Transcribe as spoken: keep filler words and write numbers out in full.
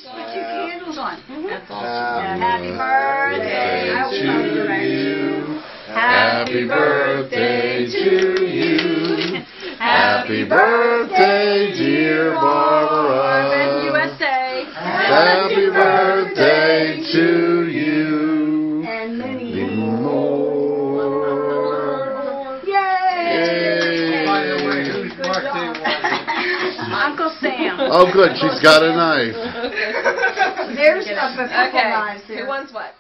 Put two candles on. That's awesome. Yeah, happy birthday to you. Happy birthday to you. Happy birthday, dear Barbara. U S A. Happy birthday to you. And many more. Yay! By the way, whose birthday was it? Uncle Sam. Oh, good. She's got a knife. There's a couple Okay, knives who there. wants what?